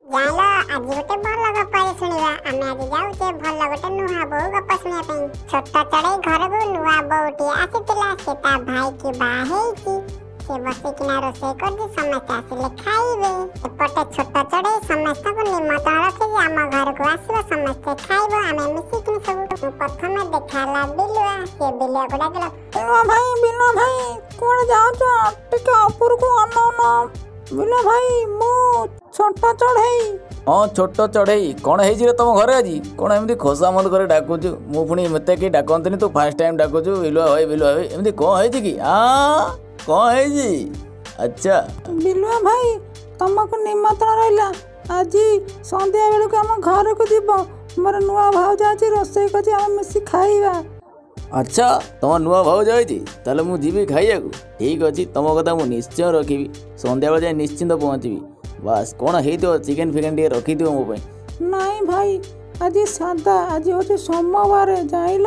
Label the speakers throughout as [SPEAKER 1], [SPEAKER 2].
[SPEAKER 1] जानो आज गोटे भल गप शुणा आम आज जाऊे भल गोटे नुआ बो गप शुणा छोट चढ़ई घर को नुआ बोटे आसीला से भाई की बाहेची से बसिकिना रोषे कर समस्त आसिले खाइबे एपटे छोट चढ़ई समस्त को निमंत्रण रखे आम घर को आसो समस्त खाइबो आम मिसिकिन सब प्रथम देखाला बिलुआ से बिलुआ को डाकला
[SPEAKER 2] बिलुआ भाई कोन जाउछ टिके ऊपर को अनन बिलुआ भाई मु छोट चढ़ई
[SPEAKER 3] हाँ छोट चढ़ई कौन है तुम घरे आज कौन एमती खोसामद कर डाकुचु मु पुणी मत कि डाकनी तू फास्ट टाइम डाकुचु बिलुआ भाई एमती कौन है कि हाँ कौन है अच्छा
[SPEAKER 2] बिलुआ भाई तुमको निमंत्रण रहा आज संध्या बेलू आम घर को जीव मोर नुआ भाउज आज रोषे कर मिसी खाइबा
[SPEAKER 3] अच्छा तुम नुआ भाउज ताले मु जीवी खाइया ठीक अच्छे तुम कथा मुझे निश्चय रखी संध्या बेले जाए निश्चिंत पहुँचबी बास कौन है चिकेन फिकेन टे रखी थो मो
[SPEAKER 2] नहीं भाई आज सादा आज हूँ सोमवार जाइल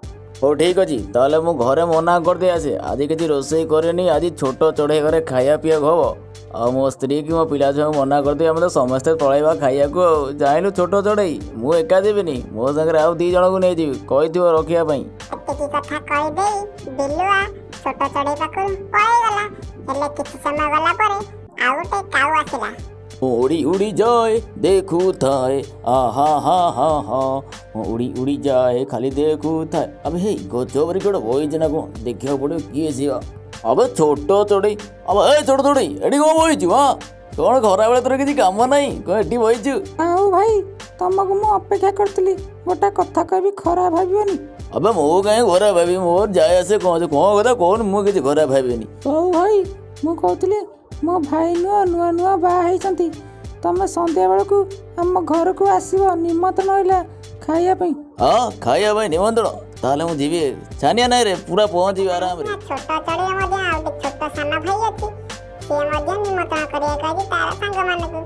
[SPEAKER 3] हो ठीक अच्छे ताले मु घरे मना कर दे आसे आज किसी रोषे करे आज छोट चढ़ई घरे खाया पीया हम आ मो स्त्री की मो पिला छुआ मना कर दे आम तो समस्ते पलैबा खाइया जाइलु छोट चढ़ई मु एका जीविनी मो संगे आउ 2 जन को नहीं जीवी कही रखापी
[SPEAKER 1] कथा कही दे बिलुआ छोट चढ़ई पाखु पळै गला हेले किछ समय गला परे आ गोटे काऊ आसिला
[SPEAKER 3] उड़ी उड़ी जाए देखू थाए आहा हा हा हा उड़ी उड़ी जाए खाली देखू थाए अब हे गजबरी गोटे बही ना कौन देखा पड़ो किए सी अब छोट चढ़ई अब ए छोट चढ़ई एटी कौन बहीचु हाँ कौन खरा बेले तोर किसी काम नहीं कौन एटी बहीचु
[SPEAKER 2] आउ भाई तुमको मु अपेक्षा करतली गोटा कथा कहबी खराब भाबियोनी
[SPEAKER 3] अबे मो कहीं खराब भाभी मोर जाए आसे कौन कथा कौन मु किसी खराब भाविनी
[SPEAKER 2] हौ भाई मु कहतली मो भाई नुआ नुआ बाहा होइछंती तमे संध्या बेलू आम घर को आसो निमंत्रण रहा खाइबा
[SPEAKER 3] हाँ खाइबा निमंत्रण ताले मु जीवी छानिया नहीं रे पूरा पहुंची आराम रे
[SPEAKER 1] छोट चढ़ई मध्ये आ छोट साना भाई अछि से मध्ये निमंत्रण करिया काजी तारा संग मानकु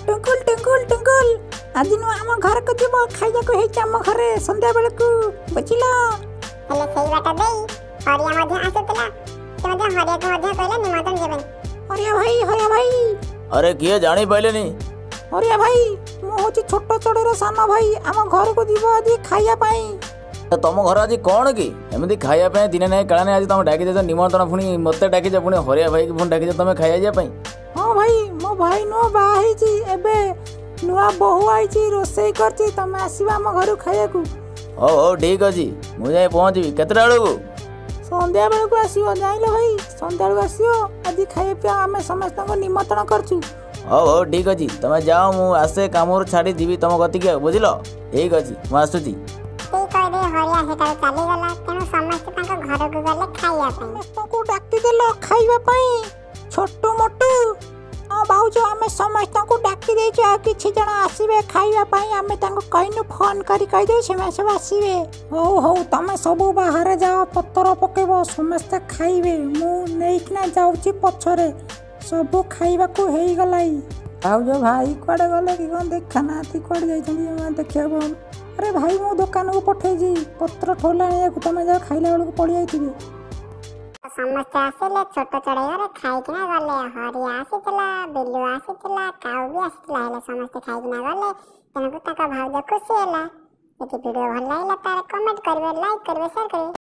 [SPEAKER 2] टुकुल आज नु आम घर को जीव खाइया को हेच आम घरे संध्या बेलू बुझिला
[SPEAKER 1] हेले सेई बाटा देई हरिया मध्ये आसुतला से मध्ये हरिया को मध्ये कहले निमंत्रण देबे
[SPEAKER 2] हरिया भाई
[SPEAKER 3] अरे किए जानी पाइले नी
[SPEAKER 2] हरिया भाई मु होची छोट चढ़ईर साना भाई आम घर को जीव आज खाइया पाई
[SPEAKER 3] तुम घर आज कौन कि एमती खाइबा दिने ना काला नहीं आज तुम डाकी दे निमंत्रण पुणी मत डाकी पुणी हरिया भाई की पुणी डाकी तुम खाइया
[SPEAKER 2] हाँ भाई मो भाई नुआ बाही एबे नुआ बहु आई रोषे करची तमे आसीबा आम घर खाइया को
[SPEAKER 3] हो ठीक अच्छे मुझे जाए पहुँचबी केतटा बेलू
[SPEAKER 2] संध्या बेलू आसो जाइल भाई संध्या बेलू आसो आज खाइया पिया आम समस्त निमंत्रण करछु
[SPEAKER 3] हो ठीक अच्छे तुम जाओ मु आसे काम छाड़ी जीवी तुम गति बुझल ठीक अच्छे मुझे आसूची
[SPEAKER 1] हरिया हेटार चली गला तेनु समस्त तांको घर को गले खाइया पई
[SPEAKER 2] समस्तको डाकी देलो खाइबा पई छोटू मोटू आ भाउज आमे समस्तको डाकी देछु आ किछि जण आसीबे खाइबा पई आमे तांको कहिनु फोन करी कहि दे से सब आसीबे हो तमे सब बाहर जाओ पत्तर पकेबो समस्त खाइबे मु नेइकना जाउची पछरे सब खाइबा को हेई गलाई भाउज भाई कोडे गले कि कोन देखना ती कोड जाइछन देखियाबो अरे भाई मो दुकान को पठे पत्र ठोला तुम जा खाइला बेलू पड़ी जाइए
[SPEAKER 1] समस्त आसिले छोट चढ़ई घरे खाइकिना गले हरिया आसीला बिल्लू आसीला काऊ भी आसीला हेले समस्त खाइकिना गले तेणु ताका भाउज खुशी होला यदि वीडियो भल लागला तार कमेंट करबे लाइक करबे शेयर करबे।